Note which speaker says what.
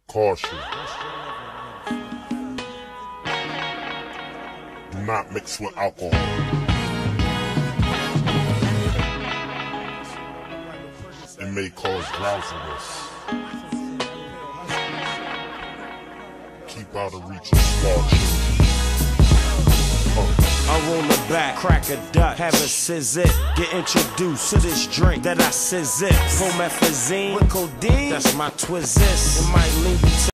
Speaker 1: Caution. Do not mix with alcohol. It may cause drowsiness. Keep out of reach of small children.
Speaker 2: I roll it back, crack a Dutch, have a sizzit, get introduced to this drink that I sizzip. Promethazine with codeine, that's my twizzist. It might leave you to